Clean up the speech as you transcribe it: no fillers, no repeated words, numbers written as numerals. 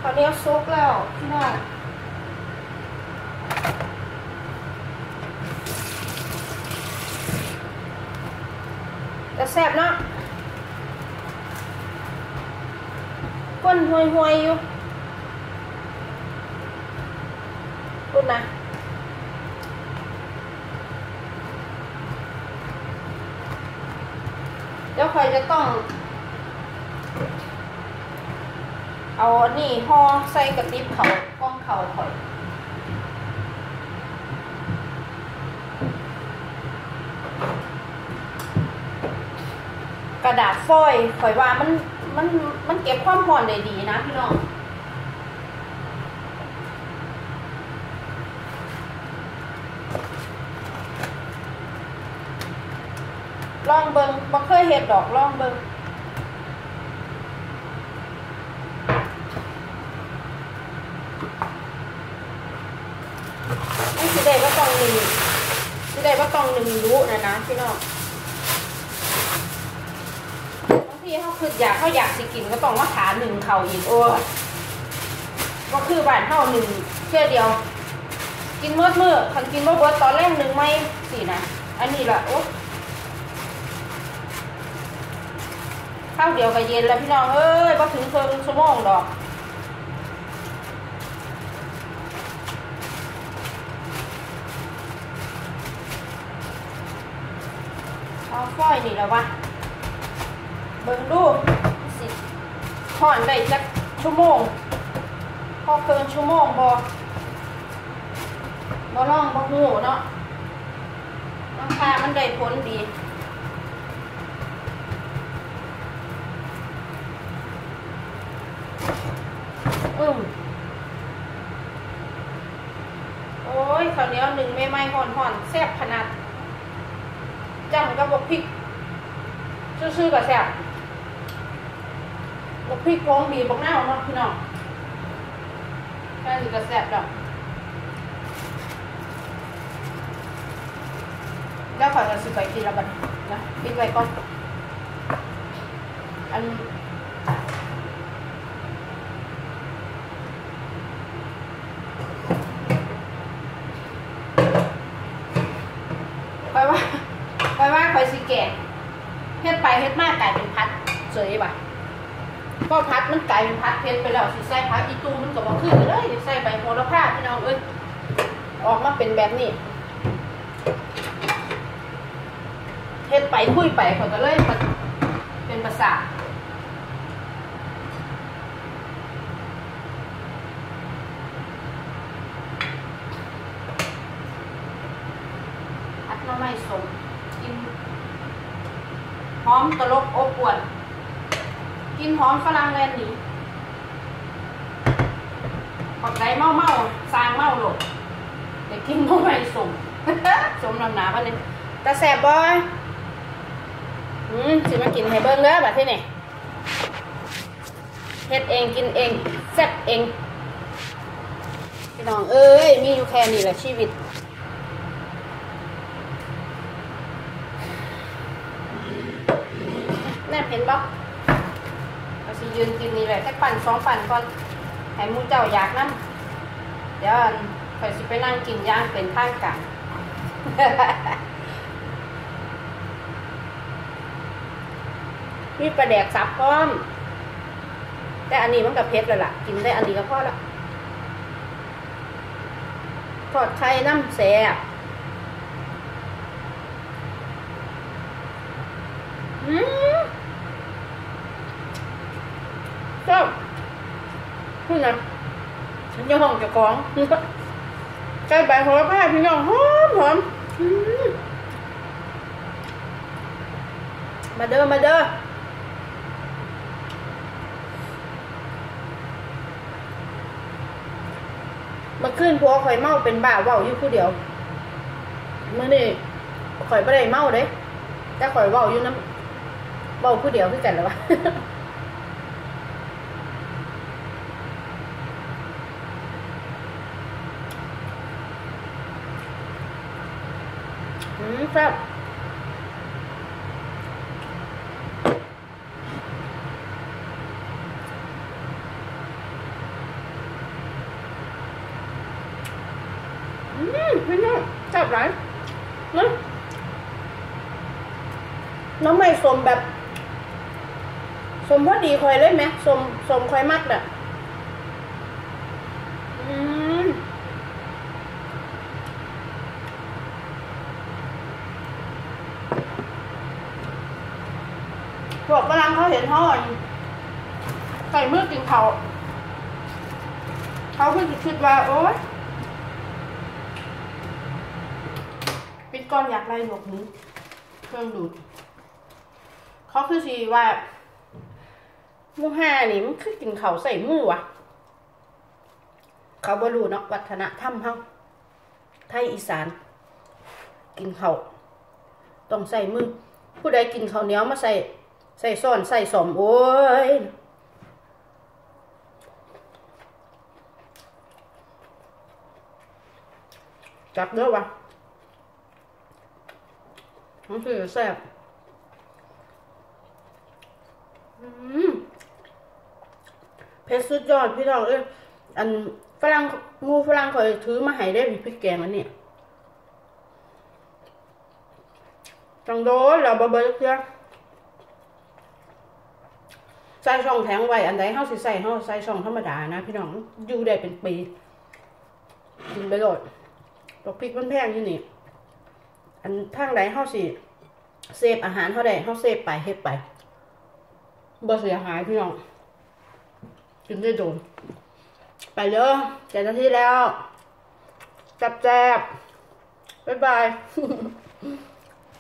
ข้าวเหนียวซุกแล้วพี่น้องแต่แซ่บเนาะก้นห่วยๆอยู่คุณนะเดี๋ยวใครจะต้องเอานี่ห่อใส่กระติบเขากล้องเขาข่อยกระดาษฟอยล์ข่อยว่ามันเก็บความร้อนได้ดีนะพี่น้องลองเบิ่งบ่เคยเฮ็ดดอกลองเบิ่งมันสิได้บ่ต้องหนึ่งสิได้บ่ต้องหนึ่งรู้นะพี่น้องบางทีเขาคือเขาอยากสิกินก็ต้องมาถาหนึ่งเขาอีกโอ้ก็คือบ้านเฮาหนึ่งเที่ยวเดียวกินมื้อคันกินบ่เบิดตอนแรกหนึ่งไม่สินะอันนี้ล่ะโอ้ข้าวเดียวก็เย็นแล้วพี่น้องเอ้ยพอถึงครึ่งชั่วโมงดอกเอาฝ้อยนี่แล้ววะเบิ่งดูสิห่อนได้จักชั่วโมงพอเกินชั่วโมงบ่ล่องบ่หูเนาะราคามันได้ผลดีโอ้ยข้าวเหนียวหนึ่งไม่ห่อนแซ่บขนาดจ้ำกับบกพริกซื่อๆกับแซ่บบกพริกโค้งบีบกหน้าของน้องพี่น้องแค่นี้ก็แซ่บแล้วขอจะซื้อไปกินแล้วบัดนะปิดไว้ก่อนอันคอยสิแก่เฮ็ดไปเฮ็ดมากกลายเป็นพัดเฉยป่ะก็พัดมันกลายเป็นพัดเฮ็ดไปแล้วสิใส่พัดอีตูมันก็บ่ขึ้นเลยใส่ใบโหระพาพี่น้องเอ้ยออกมาเป็นแบบนี้เฮ็ดไปคุยไปเขาก็เลยเป็นภาษาพัดน้ำไม่สมกินหอมตลบอบอวลกินหอมฝรั่งแลนด์นี่ปอกไก่เมาสร้างเมาหลบเดี๋ยวกินน้ำไม่สมสมน้ำหนาบ้านนี้ตาแสบบ่สิมากินให้เบิ้งเด้อแบบที่นี่เฮ็ดเองกินเองแซ่บเองพี่น้องเอ้ยมีอยู่แค่นี้แหละชีวิตแน่เห็นบ่เราสิยืนกินนี่แหละแค่ปั่น2 ปั่นก่อนให้มูเจ้าอยากน้ำเดี๋ยวข่อยสิไปนั่งกินย่างเป็นทางการมีปลาแดกซับพร้อมแต่อันนี้มันกับเผ็ดแล้วล่ะกินได้อันนี้ก็พอละทอดไข่น้ำแซ่บชอบพูดนะฉันยังห้องเจ้าของใส่ใบโหระพาพี่น้องหอมมาเด้อมาขึ้นพัวข่อยเมาเป็นบ้าเว้าอยู่ผู้เดียวมื้อนี้ข่อยบ่ได้เมาเด้แต่ข่อยเว้าอยู่น้ำเว้าผู้เดียวคือกันแล้ววะครับพี่น้องแซ่บหลายนะน้องไม่สมแบบสมพอดีคอยเลยไหมสมคอยมากแบบพวกฝรั่งเขาเห็นห่อใส่มือกินเขาเพิ่งจะคิดว่าโอ๊ยปิดก้อนอยากไล่หนวกนี้เครื่องดูดเขาคือสิว่ามูห้านี่มันคือกินเขาใส่มือวะเขาบรูเนาะวัฒนธรรมเขาไทยอีสานกินเขาต้องใส่มือผู้ใดกินข้าวเหนียวมาใส่ซ่อนใส่สมโอ้ยจับเด้อวะมันคือแซ่บเพชรสุดยอดพี่น้องอันฝรั่งงูฝรั่งเคยถือมาให้ได้พริกแกงอันนี้จังโดนเราบะเบิ้ลเพื่อใส่ช่องแข็งไว้อันใดเฮาสิใส่ช่องธรรมดานะพี่น้องอยู่ได้เป็นปีกินไปโลดดอกพริกมันแพงอยู่นี่อันทางใดเฮาสิเซฟอาหารเฮาได้เฮาเซฟไปเฮ็ดไปบ่เสียหายพี่น้องกินได้โดนไปเลย7 นาทีแล้วแซ่บๆบ๊ายบาย